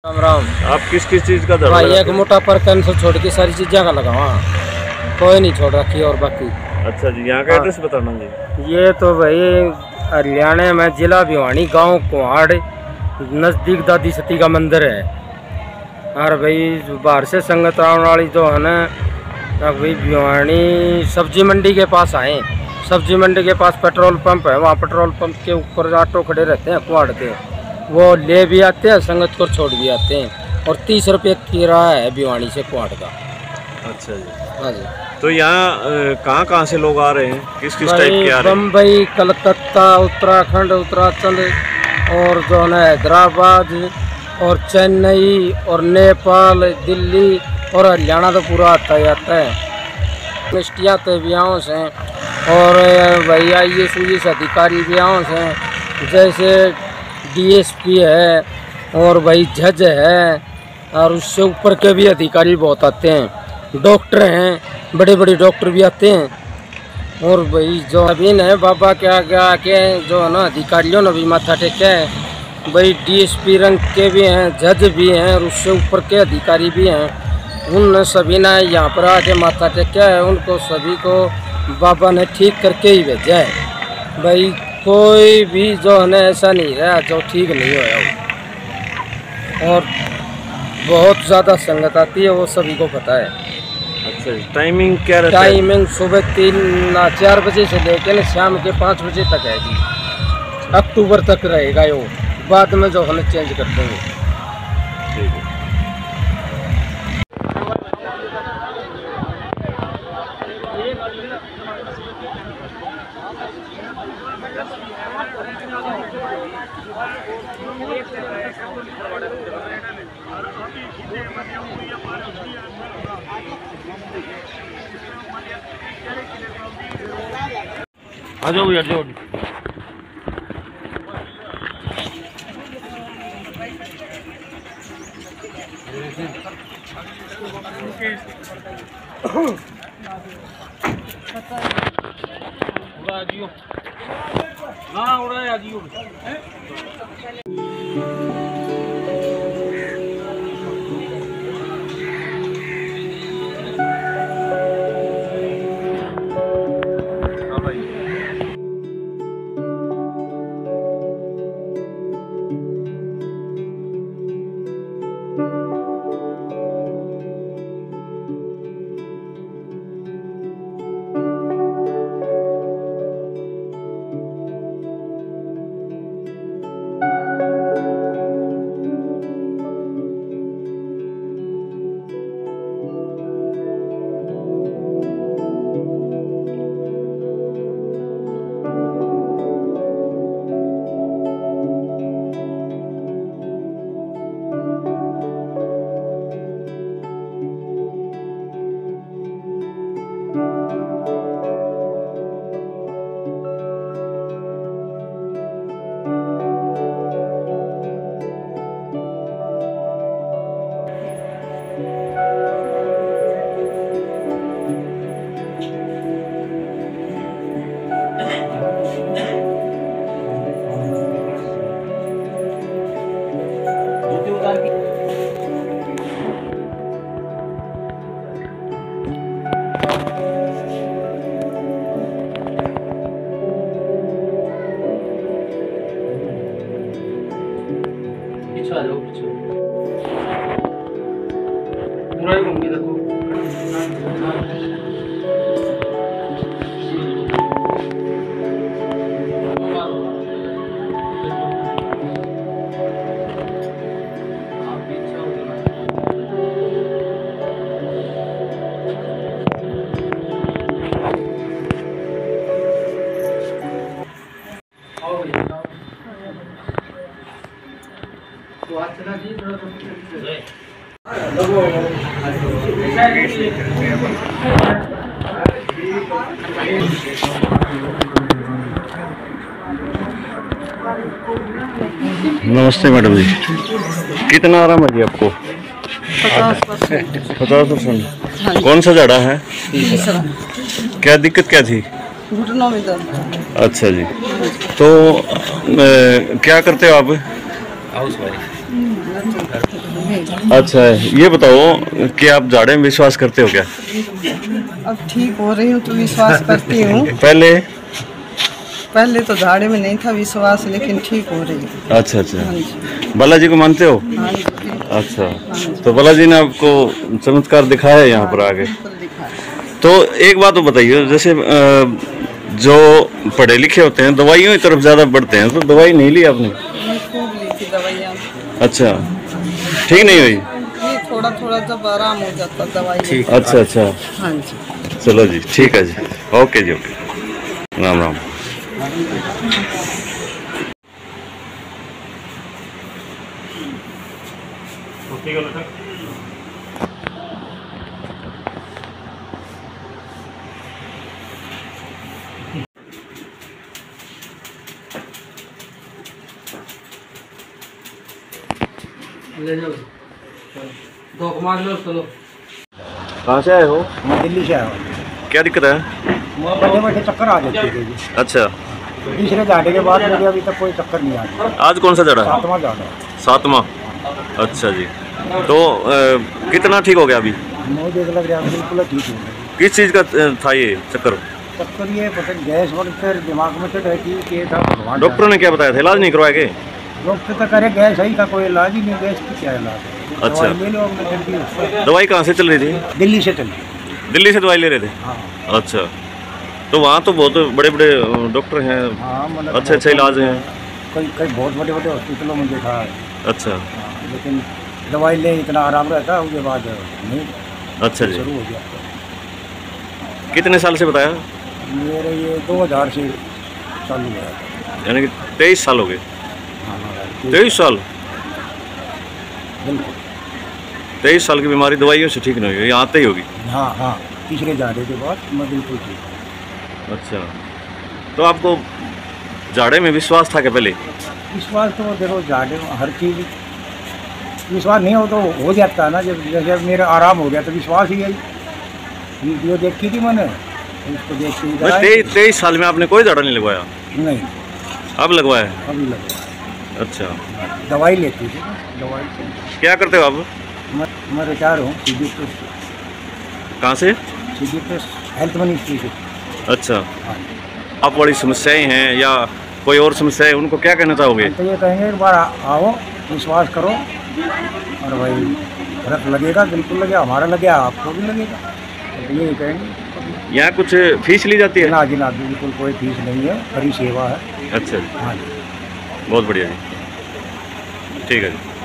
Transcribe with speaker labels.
Speaker 1: राम राम।
Speaker 2: आप किस किस चीज का दर्द
Speaker 1: भाई एक मोटा पर कैन से छोड़ के सारी चीजें का लगावा, कोई नहीं छोड़ रखी और बाकी।
Speaker 2: अच्छा जी, यहाँ का एड्रेस बताना जी।
Speaker 1: ये तो भाई हरियाणा में जिला भिवानी, गांव कुहाड़, नजदीक दादी सती का मंदिर है। और भाई बाहर से संगत आने वाली जो है ना, भाई भिवानी सब्जी मंडी के पास आए। सब्जी मंडी के पास पेट्रोल पंप है, वहाँ पेट्रोल पंप के ऊपर ऑटो खड़े रहते हैं कुहाड़ के, वो ले भी आते हैं संगत को छोड़ भी आते हैं। और 30 रुपये किराया है भिवानी से कुहाड़ का।
Speaker 2: अच्छा जी।
Speaker 1: हाँ जी।
Speaker 2: तो यहाँ कहाँ से लोग आ रहे हैं, किस किस टाइप के आ रहे हैं?
Speaker 1: बम्बई, कलकत्ता, उत्तराखंड, उत्तराखंड और जो है हैदराबाद और चेन्नई और नेपाल, दिल्ली और हरियाणा तो पूरा आता ही आता है। मिस्टियाँ तो ब्याहों से और भाई IAS अधिकारी ब्याहों से, जैसे DSP है और भाई जज है, और उससे ऊपर के भी अधिकारी बहुत आते हैं। डॉक्टर हैं, बड़े बड़े डॉक्टर भी आते हैं। और भाई जो अभी न बाबा क्या क्या के जो है ना अधिकारियों ने भी माथा टेका है। भाई DSP रंग के भी हैं, जज भी हैं और उससे ऊपर के अधिकारी भी हैं। उन सभी ने यहाँ पर आके माथा टेका है। उनको सभी को बाबा ने ठीक करके ही भेजा है। भाई कोई भी जो है ना ऐसा नहीं रहा जो ठीक नहीं होया। और बहुत ज़्यादा संगत आती है, वो सभी को पता है।
Speaker 2: अच्छा जी, टाइमिंग क्या रहता है?
Speaker 1: टाइमिंग सुबह 4 बजे से लेकर शाम के 5 बजे तक है जी। अक्टूबर तक रहेगा ये, बाद में जो हम चेंज कर देंगे।
Speaker 2: ठीक है। आ जाओ भैया, जाओ। उड़ा दियो, हाँ उड़ा दियो। पूरा ही घूम के देखो। नमस्ते मैडम जी, कितना आराम है जी आपको? 50%। कौन सा झाड़ा है? क्या दिक्कत क्या थी?
Speaker 3: घुटनों में दर्द।
Speaker 2: अच्छा जी, तो क्या करते हो आप?
Speaker 4: Housewife.
Speaker 2: अच्छा, ये बताओ कि आप जाड़े में विश्वास करते हो क्या?
Speaker 3: अब ठीक हो रही हूँ तो विश्वास करती हूँ।
Speaker 2: पहले
Speaker 3: तो झाड़े में नहीं था विश्वास, लेकिन ठीक हो रही है।
Speaker 2: अच्छा अच्छा,
Speaker 3: हाँ जी।
Speaker 2: बालाजी को मानते हो?
Speaker 3: हाँ जी।
Speaker 2: अच्छा,
Speaker 3: हाँ
Speaker 2: तो बालाजी ने आपको चमत्कार दिखाया है यहाँ पर आगे? तो एक बात तो बताइए, जैसे जो पढ़े लिखे होते हैं दवाइयों की तरफ ज़्यादा बढ़ते हैं, तो दवाई नहीं ली आपने?
Speaker 3: खूब ली थी दवाइयाँ।
Speaker 2: अच्छा, ठीक नहीं हुई?
Speaker 3: ये थोड़ा थोड़ा जब आराम हो जाता दवाई।
Speaker 2: ठीक, अच्छा अच्छा,
Speaker 3: हाँ जी।
Speaker 2: चलो जी, ठीक है जी, ओके जी, ओके, राम राम।
Speaker 1: ले जाओ, दो मार लो, चलो।
Speaker 2: कहाँ से आए हो?
Speaker 4: मैं दिल्ली से आया हूँ।
Speaker 2: क्या दिक्कत है?
Speaker 4: बैठे बैठे चक्कर आ जाते थे जी।
Speaker 2: अच्छा,
Speaker 4: तीसरे झाड़े के बाद मुझे अभी तक कोई चक्कर नहीं आया।
Speaker 2: आज कौन सा जड़ा है?
Speaker 4: 7वां झाड़ा है।
Speaker 2: 7वां? अच्छा जी, तो कितना ठीक हो गया अभी?
Speaker 4: मुझे देख लग रहा है बिल्कुल ठीक हो गया।
Speaker 2: किस चीज़ का था ये चक्कर?
Speaker 4: चक्कर ये पता गैस वगैरह दिमाग में चढ़ रही थी कि था भगवान।
Speaker 2: डॉक्टर ने क्या बताया था, इलाज नहीं करवाया के?
Speaker 4: डॉक्टर तो करे गैस है, का कोई इलाज ही नहीं, गैस की क्या इलाज है।
Speaker 2: अच्छा।
Speaker 4: दवाई ले लो अपने जल्दी।
Speaker 2: दवाई कहाँ से चल रही थी?
Speaker 4: दिल्ली से चली।
Speaker 2: दिल्ली से दवाई ले रहे थे?
Speaker 4: हाँ
Speaker 2: अच्छा, तो वहाँ तो बहुत बड़े बड़े डॉक्टर हैं,
Speaker 4: हाँ, मतलब
Speaker 2: अच्छे अच्छे इलाज हैं।
Speaker 4: कई कई बहुत बड़े बड़े हॉस्पिटलों में देखा है।
Speaker 2: अच्छा
Speaker 4: लेकिन दवाई ले इतना आराम रहता है, उसके बाद नहीं
Speaker 2: अच्छा जी,
Speaker 4: शुरू हो गया।
Speaker 2: कितने साल से बताया?
Speaker 4: मेरे ये 2000 से चालू हुआ था।
Speaker 2: यानी कि 23 साल हो गए?
Speaker 4: हाँ,
Speaker 2: 23 साल?
Speaker 4: बिल्कुल।
Speaker 2: 23 साल की बीमारी दवाइयों से ठीक नहीं हुई, यहाँ आते ही होगी?
Speaker 4: हाँ हाँ, तीसरे झाड़े के बाद मैं बिल्कुल ठीक।
Speaker 2: अच्छा, तो आपको जाड़े में विश्वास था क्या पहले?
Speaker 4: विश्वास तो देखो झाड़े में हर चीज़ विश्वास नहीं हो तो हो जाता है ना। जब जैसे मेरा आराम हो गया तो विश्वास ही है। वीडियो देखी थी मैंने, उसको देख के
Speaker 2: 23 साल में आपने कोई जाड़ा नहीं लगवाया?
Speaker 4: नहीं,
Speaker 2: अब लगवाया?
Speaker 4: अभी लगा।
Speaker 2: अच्छा,
Speaker 4: दवाई लेती थी, दवाई से।
Speaker 2: क्या करते हो आप?
Speaker 4: मैं रिटायर हूँ CGPS।
Speaker 2: कहाँ से?
Speaker 4: CGPS हेल्थ मिनिस्ट्री से।
Speaker 2: अच्छा,
Speaker 4: हाँ,
Speaker 2: आप बड़ी समस्याएं हैं या कोई और समस्याएं, उनको क्या कहना चाहोगे?
Speaker 4: तो ये कहेंगे एक बार आओ, विश्वास करो, और भाई फर्क लगेगा, बिल्कुल लगेगा, हमारा लगेगा आपको भी लगेगा, तो ये कहेंगे।
Speaker 2: यहाँ कुछ फीस ली जाती है?
Speaker 4: ना जी ना, बिल्कुल कोई फीस नहीं है, फ्री सेवा है।
Speaker 2: अच्छा,
Speaker 4: हाँ जी।
Speaker 2: बहुत बढ़िया जी, ठीक है जी।